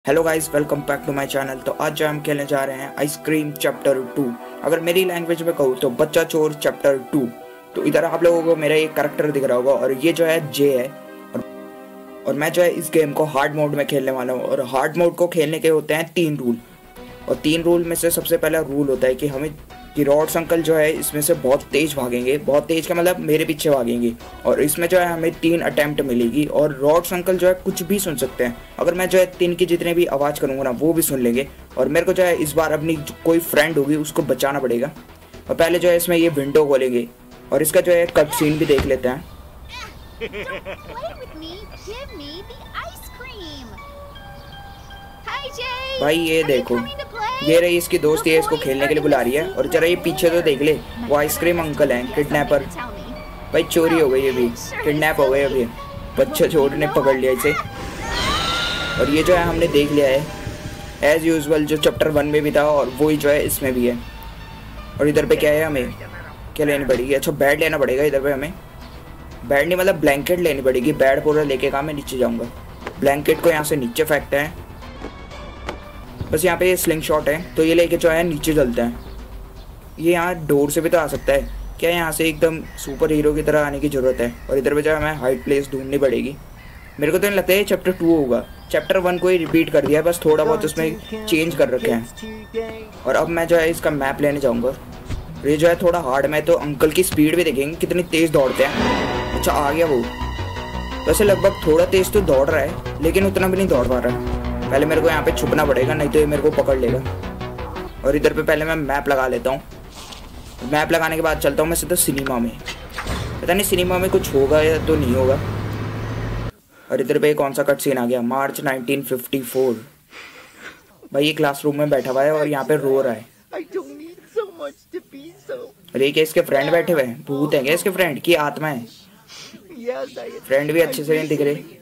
Hello guys, welcome back to my channel. तो आज जो हम खेलने जा रहे हैं आइसक्रीम चैप्टर 2। अगर मेरी लैंग्वेज में कहूँ तो बच्चा चोर चैप्टर 2। तो इधर आप लोगों को मेरा एक कैरेक्टर दिख रहा होगा और ये जो है जे है। और मैं जो है इस गेम को हार्ड मोड में खेलने वाला हूँ। और हार्ड मोड को खेलने के होते हैं 3 रूल। और 3 रूल में से सबसे पहला रूल होता है कि हमें कि रॉड्स अंकल जो है इसमें से बहुत तेज़ भागेंगे। बहुत तेज़ का मतलब मेरे पीछे भागेंगे। और इसमें जो है हमें 3 अटैम्प्ट मिलेगी। और रॉड्स अंकल जो है कुछ भी सुन सकते हैं। अगर मैं जो है 3 की जितने भी आवाज़ करूँगा ना वो भी सुन लेंगे। और मेरे को जो है इस बार अपनी कोई फ्रेंड होगी उसको बचाना पड़ेगा। और पहले जो है इसमें ये विंडो खोलेंगे और इसका जो है कट सीन भी देख लेते हैं। भाई ये देखो, ये रही इसकी दोस्त, ये इसको खेलने के लिए बुला रही है। और जरा ये पीछे तो देख ले, वो आइसक्रीम अंकल हैं किडनैपर। भाई चोरी हो गई, अभी किडनैप हो गए। अभी बच्चा चोर ने पकड़ लिया इसे। और ये जो है हमने देख लिया है एज यूजुअल जो चैप्टर 1 में भी था और वही जो है इसमें भी है। और इधर पे क्या है, हमें क्या लेनी पड़ेगी? अच्छा बेड लेना पड़ेगा। इधर पे हमें बेड नहीं मतलब ब्लैंकेट लेनी पड़ेगी। बेड पूरा लेके कहाँ मैं नीचे जाऊँगा। ब्लैंकेट को यहाँ से नीचे फेंकते हैं। बस यहाँ पे ये स्लिंग शॉट है तो ये लेके जो है नीचे चलते हैं। ये यहाँ डोर से भी तो आ सकता है क्या? यहाँ से एकदम सुपर हीरो की तरह आने की ज़रूरत है। और इधर पे जो है हमें हाइड प्लेस ढूंढनी पड़ेगी। मेरे को तो नहीं लगता है चैप्टर 2 होगा। चैप्टर 1 को ही रिपीट कर दिया है, बस थोड़ा बहुत उसमें चेंज कर रखे हैं। और अब मैं जो है इसका मैप लेने जाऊँगा। ये जो है थोड़ा हार्ड में, तो अंकल की स्पीड भी देखेंगे कितनी तेज़ दौड़ते हैं। अच्छा आ गया वो। वैसे लगभग थोड़ा तेज़ तो दौड़ रहा है लेकिन उतना भी नहीं दौड़ पा रहा है। पहले मेरे को यहाँ पे छुपना पड़ेगा नहीं तो ये मेरे को पकड़ लेगा। और इधर पे पहले मैं मैप लगा लेता हूँ। मैप लगाने के बाद चलता हूँ मैं सीधा सिनेमा में। पता नहीं सिनेमा में कुछ होगा या तो नहीं होगा। और इधर पे कौन सा कट सीन आ गया? मार्च 1954। भाई ये क्लासरूम में बैठा हुआ है और यहाँ पे रो रहा है। अरे क्या इसके फ्रेंड बैठे हुए हैं? भूत है क्या इसके फ्रेंड की आत्मा है? फ्रेंड भी अच्छे से नहीं दिख रहे।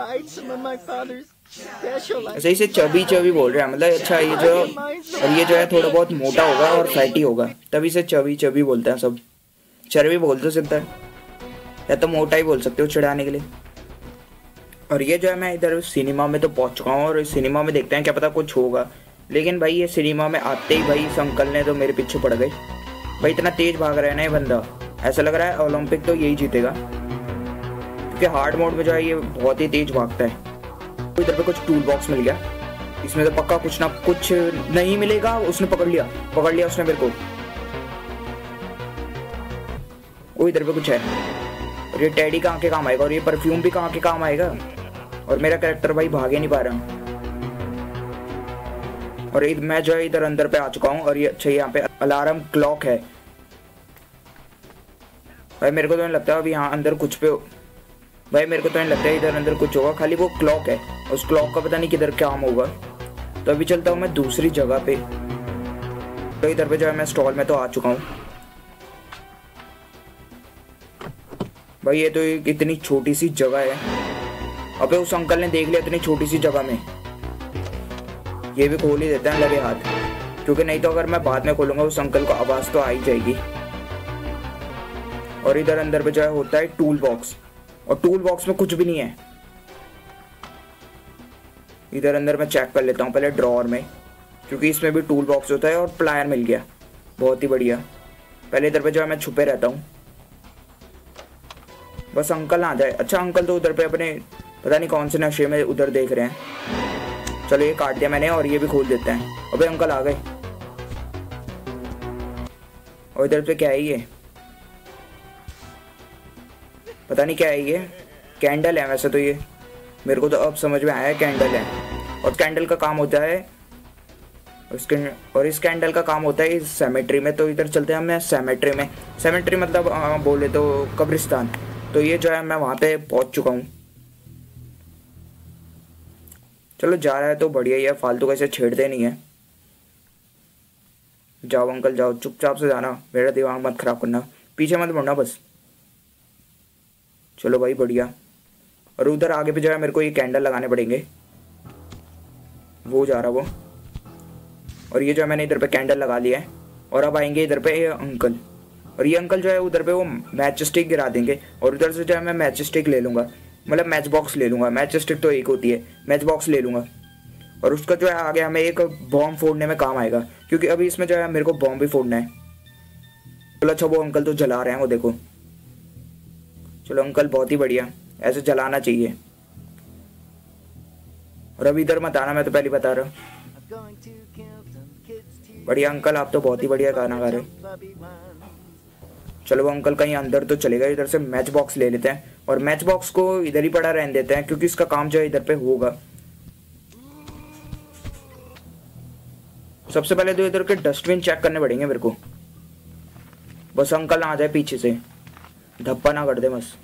ऐसे इसे चबी चबी बोल रहे हैं, मतलब अच्छा ये जो, और ये जो है थोड़ा बहुत मोटा होगा और फैटी होगा तभी इसे चबी चबी बोलते हैं सब। चर्बी बोल दो सिद्धा, या तो मोटा ही बोल सकते हो चिढ़ाने के लिए। और ये जो है मैं इधर सिनेमा में तो पहुंच चुका हूँ और इस सिनेमा में देखते हैं क्या पता कुछ होगा। लेकिन भाई ये सिनेमा में आते ही भाई इस अंकल ने तो मेरे पीछे पड़ गए। भाई इतना तेज भाग रहा है ना ये बंदा, ऐसा लग रहा है ओलंपिक तो यही जीतेगा। क्योंकि हार्ड मोड में जो है ये बहुत ही तेज भागता है। तो इधर पे कुछ टूल बॉक्स मिल गया। इसमें तो पक्का कुछ ना कुछ नहीं मिलेगा। उसने पकड़ लिया उसने मेरे को। वो इधर पे कुछ है। और ये टेडी कहाँ के काम आएगा? और ये परफ्यूम भी कहाँ के काम आएगा? और मेरा कैरेक्टर भाई भागे नहीं पा रहा। और मैं जो है इधर अंदर पे आ चुका हूँ। और ये अच्छा यहाँ पे अलार्म क्लॉक है। भाई मेरे को तो नहीं लगता अभी यहाँ अंदर कुछ पे, भाई मेरे को तो नहीं लगता है इधर अंदर कुछ होगा। खाली वो क्लॉक है, उस क्लॉक का पता नहीं किधर काम होगा। तो अभी चलता हूँ मैं दूसरी जगह पे। तो इधर पे जो है मैं स्टॉल में तो आ चुका हूँ। भाई ये तो एक इतनी छोटी सी जगह है। अबे उस अंकल ने देख लिया इतनी छोटी सी जगह में। ये भी खोल ही देते हैं लगे हाथ, क्योंकि नहीं तो अगर मैं बाद में खोलूंगा उस अंकल को आवाज़ तो आ ही जाएगी। और इधर अंदर पे जो है होता है टूल बॉक्स, और टूल बॉक्स में कुछ भी नहीं है। इधर अंदर मैं चेक कर लेता हूँ पहले ड्रॉअर में, क्योंकि इसमें भी टूल बॉक्स होता है। और प्लायर मिल गया, बहुत ही बढ़िया। पहले इधर पे जो है मैं छुपे रहता हूँ, बस अंकल आ जाए। अच्छा अंकल तो उधर पे अपने पता नहीं कौन से नशे में उधर देख रहे हैं। चलो ये काट दिया मैंने और ये भी खोल देते हैं। अबे अंकल आ गए। और इधर पे क्या है? ये पता नहीं क्या है। ये कैंडल है वैसे तो, ये मेरे को तो अब समझ में आया कैंडल है। और कैंडल का काम होता है इस कैंडल का काम होता है इस सेमेट्री में। तो इधर चलते हैं हम सेमेट्री में। सेमेट्री मतलब बोले तो कब्रिस्तान। तो ये जो है मैं वहाँ पे पहुँच चुका हूँ। चलो जा रहा है तो बढ़िया ही है, फालतू कैसे छेड़ते नहीं है। जाओ अंकल जाओ, चुपचाप से जाना, मेरा दिमाग मत खराब करना, पीछे मत मुड़ना बस। चलो भाई बढ़िया। और उधर आगे पे जो है मेरे को ये कैंडल लगाने पड़ेंगे। वो जा रहा वो। और ये जो है मैंने इधर पे कैंडल लगा लिया है। और अब आएंगे इधर पे ये अंकल। और ये अंकल जो है उधर पे वो मैच स्टिक गिरा देंगे। और उधर से जो है मैं मैच स्टिक ले लूँगा, मतलब मैच बॉक्स ले लूँगा। मैच स्टिक तो एक होती है, मैच बॉक्स ले लूँगा। और उसका जो है आगे हमें एक बॉम्ब फोड़ने में काम आएगा, क्योंकि अभी इसमें जो है मेरे को बॉम्ब भी फोड़ना है। चलो अच्छा, वो अंकल तो जला रहे हैं, वो देखो। चलो अंकल बहुत ही बढ़िया, ऐसे जलाना चाहिए। और अभी इधर मत आना, मैं तो पहले बता रहा हूँ। बढ़िया अंकल, आप तो बहुत ही बढ़िया गाना गा रहे हो। चलो वो अंकल कहीं अंदर तो चलेगा। इधर से मैच बॉक्स ले लेते हैं और मैच बॉक्स को इधर ही पड़ा रहने देते हैं, क्योंकि इसका काम जो है इधर पे होगा। सबसे पहले तो इधर के डस्टबिन चेक करने पड़ेंगे मेरे को। बस अंकल ना आ जाए पीछे से, धप्पा ना कर दे बस।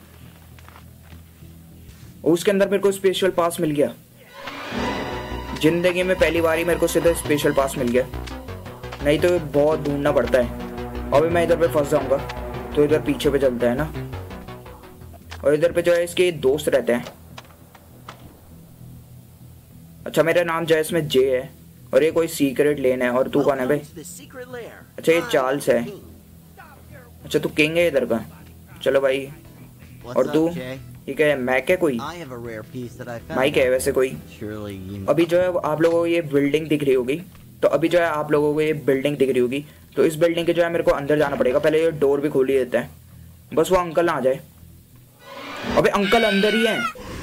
उसके अंदर मेरे को स्पेशल पास मिल गया। जिंदगी में पहली बार ही मेरे को सीधा स्पेशल पास मिल गया, नहीं तो बहुत ढूंढना पड़ता है। अभी मैं इधर पे फंस जाऊंगा, तो इधर पीछे पे चलता है ना। और इधर पे जो है इसके दोस्त रहते हैं। अच्छा, मेरा नाम जो है इसमें जे है और ये कोई सीक्रेट लेन है। और तू कौन है भाई? अच्छा, ये चार्ल्स है। अच्छा, तू किंग है इधर का। चलो भाई। और तू? ठीक है, मैक है कोई? माइक है वैसे कोई। अभी जो है आप लोगों को ये बिल्डिंग दिख रही होगी, तो अभी जो है आप लोगों को ये बिल्डिंग दिख रही होगी, तो इस बिल्डिंग के जो है मेरे को अंदर जाना पड़ेगा। पहले ये डोर भी खोल ही देते हैं, बस वो अंकल ना आ जाए। अबे अंकल अंदर ही है।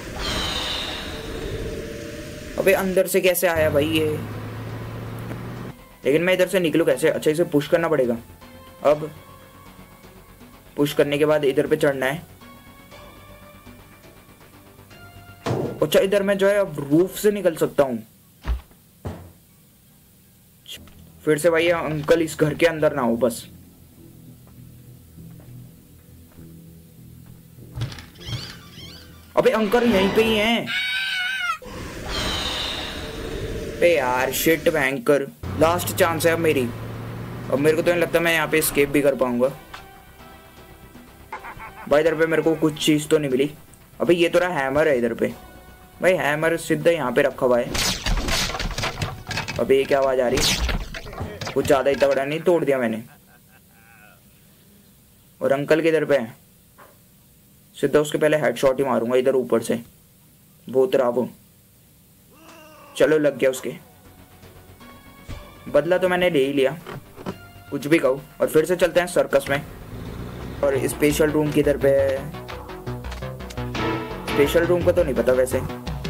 अबे अंदर से कैसे आया भाई ये? लेकिन मैं इधर से निकलूं कैसे? अच्छा, इसे पुश करना पड़ेगा। अब पुश करने के बाद इधर पे चढ़ना है। अच्छा, इधर मैं जो है अब रूफ से निकल सकता हूँ। फिर से भाई अंकल इस घर के अंदर ना हो बस। अबे अंकल यहीं पे ही हैं। अबे यार शिट बैंकर, लास्ट चांस है अब मेरी। अब मेरे को तो नहीं लगता मैं यहाँ पे एस्केप भी कर पाऊंगा। भाई इधर पे मेरे को कुछ चीज तो नहीं मिली। अबे ये तो रहा हैमर है इधर पे। भाई हैमर सीधा यहाँ पे रखा हुआ है। अबे ये क्या आवाज आ रही है? कुछ ज्यादा ही तगड़ा नहीं तोड़ दिया मैंने। और अंकल किधर पे है? सीधा उसके पहले हेडशॉट ही मारूंगा इधर ऊपर से। बहुत रहा वो। चलो लग गया उसके। बदला तो मैंने ले ही लिया, कुछ भी कहो। और फिर से चलते हैं सर्कस में। और स्पेशल रूम किधर पे है? स्पेशल रूम का तो नहीं पता वैसे।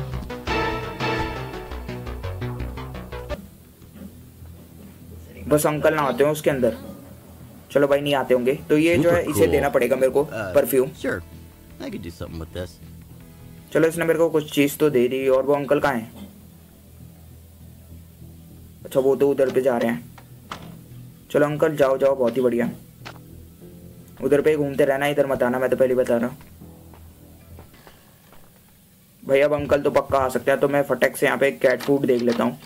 बस अंकल ना आते हो उसके अंदर। चलो भाई नहीं आते होंगे, तो ये जो है इसे देना पड़ेगा मेरे को परफ्यूम। चलो इसने मेरे को कुछ चीज तो दे दी। और वो अंकल कहाँ है? अच्छा, वो तो उधर पे जा रहे हैं। चलो अंकल जाओ जाओ, बहुत ही बढ़िया। उधर पे घूमते रहना, इधर मत आना, मैं तो पहले बता रहा हूँ। भाई अब अंकल तो पक्का आ सकते हैं, तो मैं फटक से यहाँ पे कैट फूड देख लेता हूँ।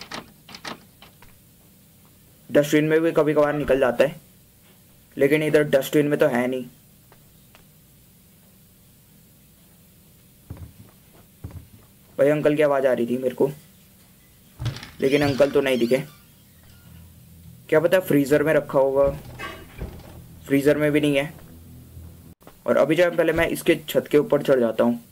डस्टबिन में भी कभी कभार निकल जाता है, लेकिन इधर डस्टबिन में तो है नहीं। भाई अंकल की आवाज़ आ रही थी मेरे को, लेकिन अंकल तो नहीं दिखे। क्या पता फ्रीज़र में रखा होगा। फ्रीज़र में भी नहीं है। और अभी जो है पहले मैं इसके छत के ऊपर चढ़ जाता हूँ।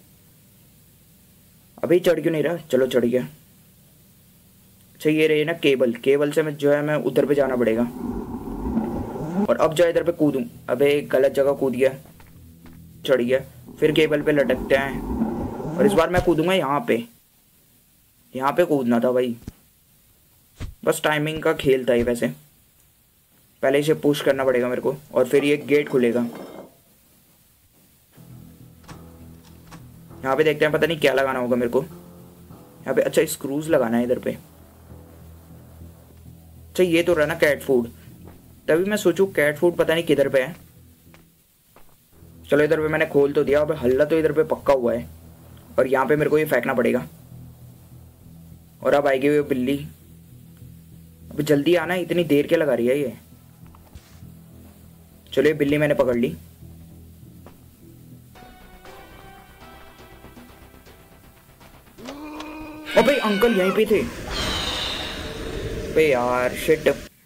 अभी चढ़ क्यों नहीं रहा? चलो चढ़ गया। अच्छा, ये रही ना केबल। केबल से मैं जो है मैं उधर पे जाना पड़ेगा। और अब जो है इधर पे कूदूं। अबे गलत जगह कूद गया। चढ़ गया। फिर केबल पे लटकते हैं और इस बार मैं कूदूंगा यहाँ पे। यहाँ पे कूदना था भाई, बस टाइमिंग का खेल था ये। वैसे पहले इसे पुश करना पड़ेगा मेरे को और फिर ये गेट खुलेगा। यहाँ पे देखते हैं, पता नहीं क्या लगाना होगा मेरे को यहाँ पे। अच्छा, स्क्रूज लगाना है इधर पे। अच्छा, ये तो रहा ना कैट फूड। तभी मैं सोचूं कैट फूड पता नहीं किधर पे है। चलो इधर पे मैंने खोल तो दिया। अब हल्ला तो इधर पे पक्का हुआ है और यहाँ पे मेरे को ये फेंकना पड़ेगा। और अब आएगी वो बिल्ली। अब जल्दी आना, इतनी देर क्या लगा रही है ये? चलो ये बिल्ली मैंने पकड़ ली। ओ भाई अंकल यहीं पे थे। बे यार शिट।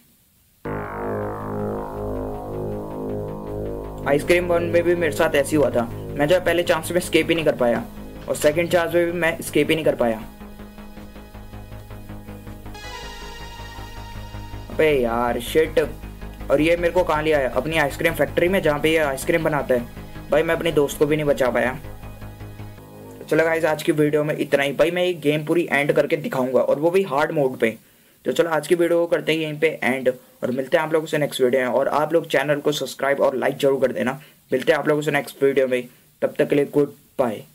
आइसक्रीम वन में भी मेरे साथ ऐसी हुआ था। मैं जो पहले चांस में स्केप ही नहीं कर पाया और सेकंड चांस में भी मैं स्केप ही नहीं कर पाया। पे यार शिट। और ये मेरे को कहाँ ले आया? अपनी आइसक्रीम फैक्ट्री में, जहाँ पे ये आइसक्रीम बनाता है। भाई मैं अपने दोस्त को भी नहीं बचा पाया। चलो गाइस आज की वीडियो में इतना ही। भाई मैं ये गेम पूरी एंड करके दिखाऊंगा, और वो भी हार्ड मोड पे। तो चलो आज की वीडियो को करते हैं यहीं पे एंड, और मिलते हैं आप लोगों से नेक्स्ट वीडियो में। और आप लोग चैनल को सब्सक्राइब और लाइक जरूर कर देना। मिलते हैं आप लोगों से नेक्स्ट वीडियो में, तब तक के लिए गुड बाय।